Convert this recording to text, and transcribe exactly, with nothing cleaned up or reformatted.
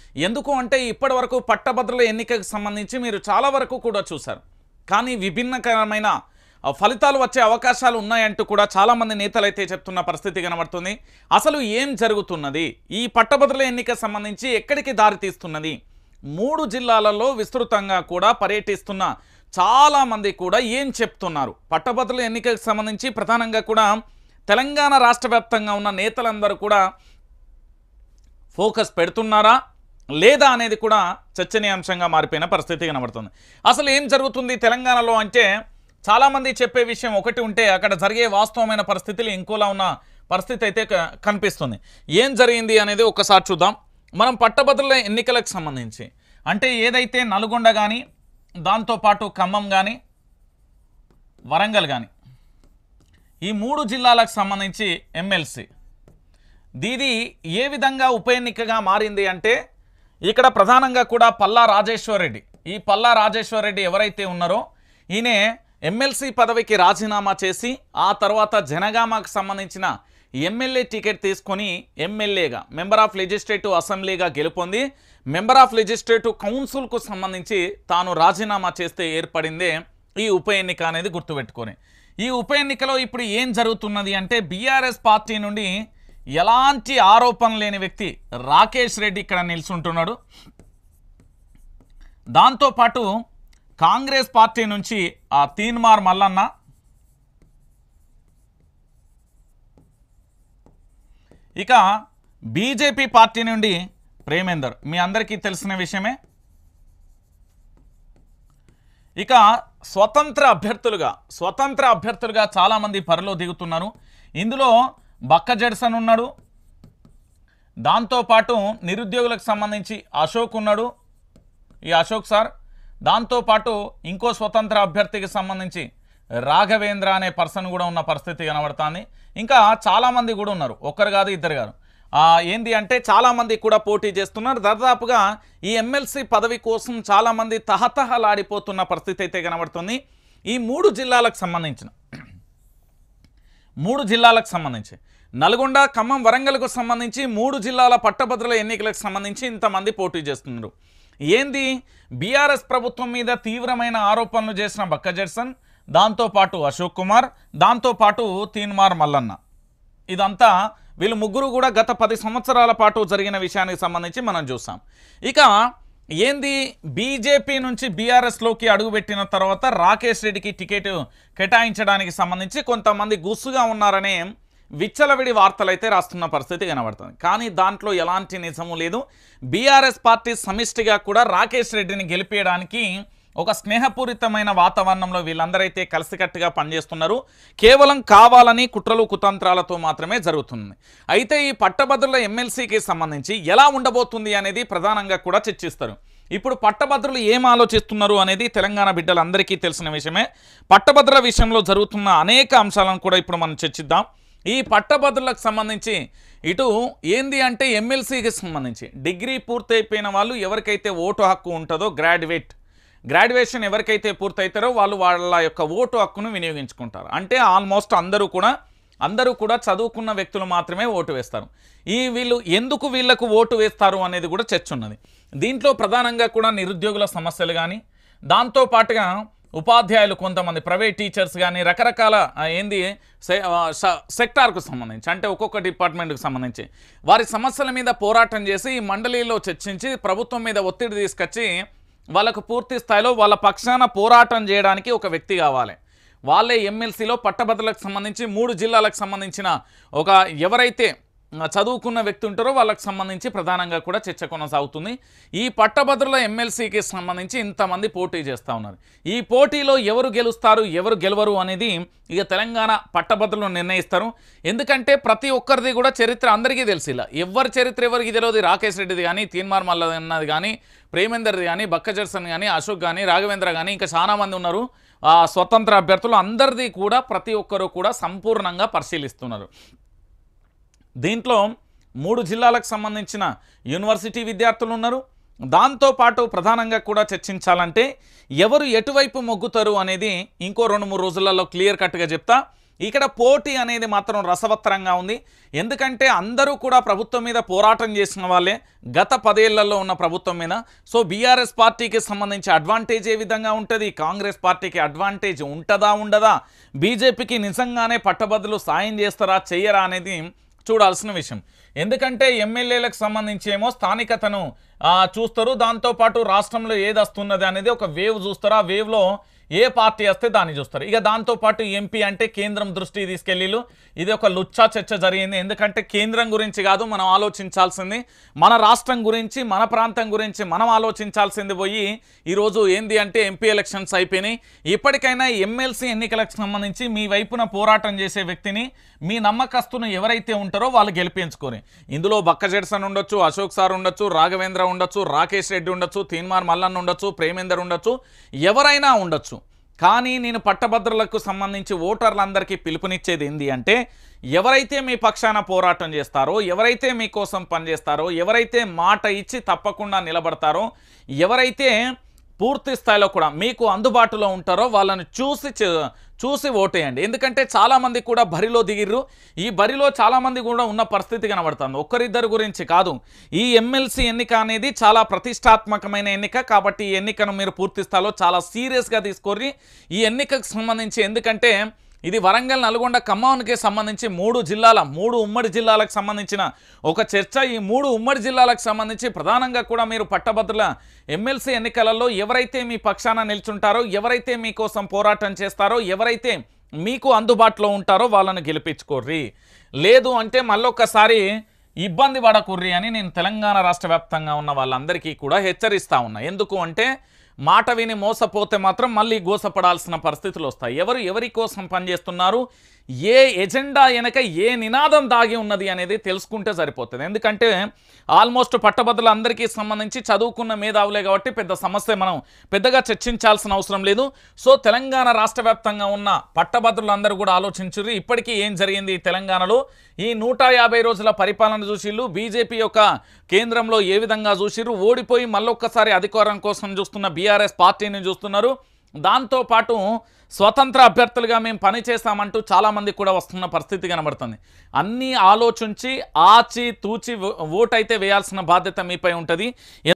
ఎందుకు అంటే ఇప్పటి వరకు పట్టభద్రుల ఎన్నికకు సంబంధించి మీరు చాలా వరకు కూడా చూశారు. కానీ విభిన్నకరమైన ఫలితాలు వచ్చే అవకాశాలు ఉన్నాయంటూ కూడా చాలామంది నేతలు అయితే చెప్తున్న పరిస్థితి కనబడుతుంది. అసలు ఏం జరుగుతున్నది, ఈ పట్టభద్రుల ఎన్నికకు సంబంధించి ఎక్కడికి దారి తీస్తున్నది, మూడు జిల్లాలలో విస్తృతంగా కూడా పర్యటిస్తున్న చాలామంది కూడా ఏం చెప్తున్నారు, పట్టభద్రుల ఎన్నికకు సంబంధించి ప్రధానంగా కూడా తెలంగాణ రాష్ట్ర వ్యాప్తంగా ఉన్న నేతలందరూ కూడా ఫోకస్ పెడుతున్నారా లేదా అనేది కూడా చర్చనీయాంశంగా మారిపోయిన పరిస్థితి కనబడుతుంది. అసలు ఏం జరుగుతుంది తెలంగాణలో అంటే చాలామంది చెప్పే విషయం ఒకటి ఉంటే అక్కడ జరిగే వాస్తవమైన పరిస్థితులు ఇంకోలా ఉన్న పరిస్థితి అయితే కనిపిస్తుంది. ఏం జరిగింది అనేది ఒకసారి చూద్దాం. మనం పట్టభద్రుల ఎన్నికలకు సంబంధించి అంటే ఏదైతే నల్గొండ కానీ దాంతోపాటు ఖమ్మం కానీ వరంగల్ కానీ ఈ మూడు జిల్లాలకు సంబంధించి ఎమ్మెల్సీ దీది ఏ విధంగా ఉప ఎన్నికగా మారింది అంటే ఇక్కడ ప్రధానంగా కూడా పల్లా రాజేశ్వర్ రెడ్డి, ఈ పల్లా రాజేశ్వర్ రెడ్డి ఎవరైతే ఉన్నారో ఈయన ఎమ్మెల్సీ పదవికి రాజీనామా చేసి ఆ తర్వాత జనగామకు సంబంధించిన ఎమ్మెల్యే టికెట్ తీసుకొని ఎమ్మెల్యేగా మెంబర్ ఆఫ్ లెజిస్లేటివ్ అసెంబ్లీగా గెలుపొంది మెంబర్ ఆఫ్ లెజిస్లేటివ్ కౌన్సిల్కు సంబంధించి తాను రాజీనామా చేస్తే ఏర్పడిందే ఈ ఉప ఎన్నిక అనేది గుర్తుపెట్టుకొని. ఈ ఉప ఎన్నికలో ఇప్పుడు ఏం జరుగుతున్నది అంటే బీఆర్ఎస్ పార్టీ నుండి ఎలాంటి ఆరోపణ లేని వ్యక్తి రాకేష్ రెడ్డి ఇక్కడ నిల్చుంటున్నాడు. దాంతోపాటు కాంగ్రెస్ పార్టీ నుంచి ఆ తీన్మార్ మల్లన్న, ఇక బీజేపీ పార్టీ నుండి ప్రేమేందర్, మీ అందరికీ తెలిసిన విషయమే. ఇక స్వతంత్ర అభ్యర్థులుగా స్వతంత్ర అభ్యర్థులుగా చాలామంది పరిలో దిగుతున్నారు. ఇందులో బక్క జడ్సన్ ఉన్నాడు, దాంతోపాటు నిరుద్యోగులకు సంబంధించి అశోక్ ఉన్నాడు, ఈ అశోక్ సార్. దాంతోపాటు ఇంకో స్వతంత్ర అభ్యర్థికి సంబంధించి రాఘవేంద్ర అనే పర్సన్ కూడా ఉన్న పరిస్థితి కనబడుతుంది. ఇంకా చాలామంది కూడా ఉన్నారు, ఒక్కరు కాదు ఇద్దరు కాదు. ఏంది అంటే చాలామంది కూడా పోటీ చేస్తున్నారు. దాదాపుగా ఈ ఎమ్మెల్సీ పదవి కోసం చాలామంది తహతహలాడిపోతున్న పరిస్థితి అయితే కనబడుతుంది. ఈ మూడు జిల్లాలకు సంబంధించిన మూడు జిల్లాలకు సంబంధించి నల్గొండ, ఖమ్మం, వరంగల్కు సంబంధించి మూడు జిల్లాల పట్టభద్రుల ఎన్నికలకు సంబంధించి ఇంతమంది పోటీ చేస్తున్నారు. ఏంది బీఆర్ఎస్ ప్రభుత్వం మీద తీవ్రమైన ఆరోపణలు చేసిన బక్క జడ్సన్, దాంతోపాటు అశోక్ కుమార్, దాంతోపాటు తీన్మార్ మల్లన్న, ఇదంతా వీళ్ళు ముగ్గురు కూడా గత పది సంవత్సరాల పాటు జరిగిన విషయానికి సంబంధించి మనం చూసాం. ఇక ఏంది బీజేపీ నుంచి బీఆర్ఎస్లోకి అడుగుపెట్టిన తర్వాత రాకేష్ రెడ్డికి టికెట్ కేటాయించడానికి సంబంధించి కొంతమంది గుస్సుగా ఉన్నారనే విచ్చలవిడి వార్తలు అయితే రాస్తున్న పరిస్థితి కనబడుతుంది. కానీ దాంట్లో ఎలాంటి నిజము లేదు. బీఆర్ఎస్ పార్టీ సమిష్టిగా కూడా రాకేష్ రెడ్డిని గెలిపేయడానికి ఒక స్నేహపూరితమైన వాతావరణంలో వీళ్ళందరైతే కలిసికట్టుగా పనిచేస్తున్నారు. కేవలం కావాలని కుట్రలు కుతంత్రాలతో మాత్రమే జరుగుతుంది. అయితే ఈ పట్టభద్రుల ఎమ్మెల్సీకి సంబంధించి ఎలా ఉండబోతుంది అనేది ప్రధానంగా కూడా చర్చిస్తారు. ఇప్పుడు పట్టభద్రులు ఏం ఆలోచిస్తున్నారు అనేది తెలంగాణ బిడ్డలందరికీ తెలిసిన విషయమే. పట్టభద్రుల విషయంలో జరుగుతున్న అనేక అంశాలను కూడా ఇప్పుడు మనం చర్చిద్దాం. ఈ పట్టభద్రులకు సంబంధించి ఇటు ఏంది అంటే ఎమ్మెల్సీకి సంబంధించి డిగ్రీ పూర్తయిపోయిన వాళ్ళు ఎవరికైతే ఓటు హక్కు ఉంటుందో గ్రాడ్యుయేట్ గ్రాడ్యుయేషన్ ఎవరికైతే పూర్తవుతారో వాళ్ళు వాళ్ళ యొక్క ఓటు హక్కును వినియోగించుకుంటారు. అంటే ఆల్మోస్ట్ అందరూ కూడా అందరూ కూడా చదువుకున్న వ్యక్తులు మాత్రమే ఓటు వేస్తారు. ఈ వీళ్ళు ఎందుకు వీళ్లకు ఓటు వేస్తారు అనేది కూడా చర్చ ఉన్నది. దీంట్లో ప్రధానంగా కూడా నిరుద్యోగుల సమస్యలు కానీ, దాంతోపాటుగా ఉపాధ్యాయులు కొంతమంది ప్రైవేట్ టీచర్స్ కానీ రకరకాల ఏంది సెక్టార్కు సంబంధించి అంటే ఒక్కొక్క డిపార్ట్మెంట్కి సంబంధించి వారి సమస్యల మీద పోరాటం చేసి ఈ మండలిలో చర్చించి ప్రభుత్వం మీద ఒత్తిడి తీసుకొచ్చి వాళ్ళకు పూర్తి స్థాయిలో వాళ్ళ పక్షాన పోరాటం చేయడానికి ఒక వ్యక్తి కావాలి. వాళ్ళే ఎమ్మెల్సీలో పట్టభద్రులకు సంబంధించి మూడు జిల్లాలకు సంబంధించిన ఒక ఎవరైతే చదువుకున్న వ్యక్తి ఉంటారో వాళ్ళకి సంబంధించి ప్రధానంగా కూడా చర్చ కొనసాగుతుంది. ఈ పట్టభద్రుల ఎమ్మెల్సీకి సంబంధించి ఇంతమంది పోటీ చేస్తూ ఉన్నారు. ఈ పోటీలో ఎవరు గెలుస్తారు ఎవరు గెలవరు అనేది ఇక తెలంగాణ పట్టభద్రులు నిర్ణయిస్తారు. ఎందుకంటే ప్రతి ఒక్కరిది కూడా చరిత్ర అందరికీ తెలిసి ఇలా ఎవరి చరిత్ర ఎవరికి తెలియదు. రాకేష్ రెడ్డిది కానీ, తీన్మార్ మల్లన్నది కానీ, ప్రేమేందర్ది కానీ, బక్క జడ్సన్ కానీ, అశోక్ కానీ, రాఘవేంద్ర కానీ, ఇంకా చాలామంది ఉన్నారు స్వతంత్ర అభ్యర్థులు. అందరిది కూడా ప్రతి ఒక్కరు కూడా సంపూర్ణంగా పరిశీలిస్తున్నారు. దీంట్లో మూడు జిల్లాలకు సంబంధించిన యూనివర్సిటీ విద్యార్థులు ఉన్నారు. దాంతోపాటు ప్రధానంగా కూడా చర్చించాలంటే ఎవరు ఎటువైపు మొగ్గుతారు అనేది ఇంకో రెండు మూడు రోజులలో క్లియర్ కట్గా చెప్తా. ఇక్కడ పోటీ అనేది మాత్రం రసవత్తరంగా ఉంది. ఎందుకంటే అందరూ కూడా ప్రభుత్వం మీద పోరాటం చేసిన వాళ్ళే గత పదేళ్లలో ఉన్న ప్రభుత్వం మీద. సో బీఆర్ఎస్ పార్టీకి సంబంధించి అడ్వాంటేజ్ ఏ విధంగా ఉంటుంది, కాంగ్రెస్ పార్టీకి అడ్వాంటేజ్ ఉంటుందా ఉండదా, బీజేపీకి నిజంగానే పట్టభద్రులు సాయం చేస్తారా చెయ్యరా అనేది చూడాల్సిన విషయం. ఎందుకంటే ఎమ్మెల్యేలకు సంబంధించి ఏమో స్థానికతను చూస్తారు, దాంతోపాటు రాష్ట్రంలో ఏది వస్తున్నది అనేది ఒక వేవ్ చూస్తారు. ఆ వేవ్లో ఏ పార్టీ వస్తే దాన్ని చూస్తారు. ఇక దాంతోపాటు ఎంపీ అంటే కేంద్రం దృష్టికి తీసుకెళ్ళిళ్ళు. ఇది ఒక లుచ్చా చర్చ జరిగింది. ఎందుకంటే కేంద్రం గురించి కాదు మనం ఆలోచించాల్సింది, మన రాష్ట్రం గురించి, మన ప్రాంతం గురించి మనం ఆలోచించాల్సింది పోయి ఈరోజు ఏంది అంటే ఎంపీ ఎలక్షన్స్ అయిపోయినాయి. ఇప్పటికైనా ఎమ్మెల్సీ ఎన్నికలకు సంబంధించి మీ వైపున పోరాటం చేసే వ్యక్తిని, మీ నమ్మకస్తును ఎవరైతే ఉంటారో వాళ్ళు గెలిపించుకొని, ఇందులో బక్క జెడ్సన్ ఉండొచ్చు, అశోక్ సార్ ఉండొచ్చు, రాఘవేంద్ర ఉండొచ్చు, రాకేష్ రెడ్డి ఉండొచ్చు, తీన్మార్ మల్లన్న ఉండొచ్చు, ప్రేమేందర్ ఉండొచ్చు, ఎవరైనా ఉండొచ్చు. కానీ నేను పట్టభద్రులకు సంబంధించి ఓటర్లందరికీ పిలుపునిచ్చేది ఏంది అంటే, ఎవరైతే మీ పక్షాన పోరాటం చేస్తారో, ఎవరైతే మీకోసం పనిచేస్తారో, ఎవరైతే మాట ఇచ్చి తప్పకుండా నిలబడతారో, ఎవరైతే పూర్తి స్థాయిలో కూడా మీకు అందుబాటులో ఉంటారో వాళ్ళని చూసి చూసి ఓటేయండి. ఎందుకంటే చాలామంది కూడా బరిలో దిగిర్రు. ఈ బరిలో చాలామంది కూడా ఉన్న పరిస్థితి కనబడుతుంది. ఒక్కరిద్దరు గురించి కాదు. ఈ ఎమ్మెల్సీ ఎన్నిక అనేది చాలా ప్రతిష్టాత్మకమైన ఎన్నిక. కాబట్టి ఈ ఎన్నికను మీరు పూర్తి స్థాయిలో చాలా సీరియస్గా తీసుకోర్రి ఈ ఎన్నికకు సంబంధించి. ఎందుకంటే ఇది వరంగల్, నల్గొండ, ఖమ్మానికి సంబంధించి మూడు జిల్లాల మూడు ఉమ్మడి జిల్లాలకు సంబంధించిన ఒక చర్చ. ఈ మూడు ఉమ్మడి జిల్లాలకు సంబంధించి ప్రధానంగా కూడా మీరు పట్టభద్రుల ఎమ్మెల్సీ ఎన్నికలలో ఎవరైతే మీ పక్షాన నిల్చుంటారో, ఎవరైతే మీకోసం పోరాటం చేస్తారో, ఎవరైతే మీకు అందుబాటులో ఉంటారో వాళ్ళని గెలిపించుకోర్రి. లేదు అంటే మళ్ళొక్కసారి ఇబ్బంది పడకుర్రి అని నేను తెలంగాణ రాష్ట్ర వ్యాప్తంగా ఉన్న వాళ్ళందరికీ కూడా హెచ్చరిస్తా ఉన్నా. ఎందుకు అంటే మాట విని మోసపోతే మాత్రం మళ్ళీ గోసపడాల్సిన పరిస్థితులు వస్తాయి. ఎవరు ఎవరి కోసం పనిచేస్తున్నారు, ఏ ఎజెండా వెనక ఏ నినాదం దాగి ఉన్నది అనేది తెలుసుకుంటే సరిపోతుంది. ఎందుకంటే ఆల్మోస్ట్ పట్టభద్రులందరికీ సంబంధించి చదువుకున్న మేధావులే కాబట్టి పెద్ద సమస్య మనం పెద్దగా చర్చించాల్సిన అవసరం లేదు. సో తెలంగాణ రాష్ట్ర వ్యాప్తంగా ఉన్న పట్టభద్రులందరూ కూడా ఆలోచించుర్రి. ఇప్పటికీ ఏం జరిగింది తెలంగాణలో, ఈ నూట యాభై రోజుల పరిపాలన చూసిళ్ళు, బీజేపీ యొక్క కేంద్రంలో ఏ విధంగా చూసిర్రు, ఓడిపోయి మళ్ళొక్కసారి అధికారం కోసం చూస్తున్న బీఆర్ఎస్ పార్టీని చూస్తున్నారు. దాంతోపాటు స్వతంత్ర అభ్యర్థులుగా మేము పనిచేస్తామంటూ చాలామంది కూడా వస్తున్న పరిస్థితి కనబడుతుంది. అన్నీ ఆలోచించి ఆచి తూచి ఓటు అయితే వేయాల్సిన బాధ్యత మీపై ఉంటుంది.